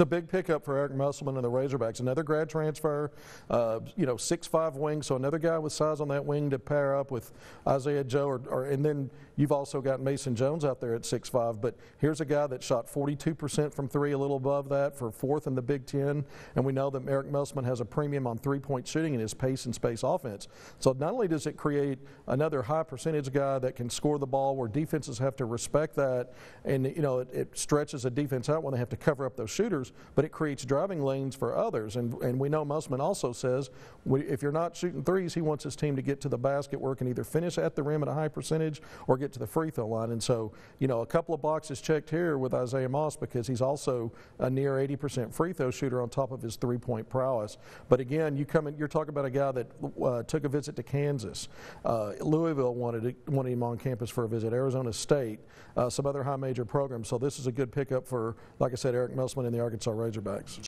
It's a big pickup for Eric Musselman and the Razorbacks. Another grad transfer, 6'5" wing, so another guy with size on that wing to pair up with Isaiah Joe. And then you've also got Mason Jones out there at 6'5", but here's a guy that shot 42% from three, a little above that for fourth in the Big Ten. And we know that Eric Musselman has a premium on three-point shooting in his pace and space offense. So not only does it create another high percentage guy that can score the ball where defenses have to respect that, and it stretches a defense out when they have to cover up those shooters, but it creates driving lanes for others. And we know Musselman also says if you're not shooting threes, he wants his team to get to the basket where it can either finish at the rim at a high percentage or get to the free throw line. And so, a couple of boxes checked here with Isaiah Moss because he's also a near 80% free throw shooter on top of his three-point prowess. But again, you're talking about a guy that took a visit to Kansas. Louisville wanted him on campus for a visit. Arizona State, some other high major programs. So this is a good pickup for, like I said, Eric Musselman and the Arkansas Razorbacks.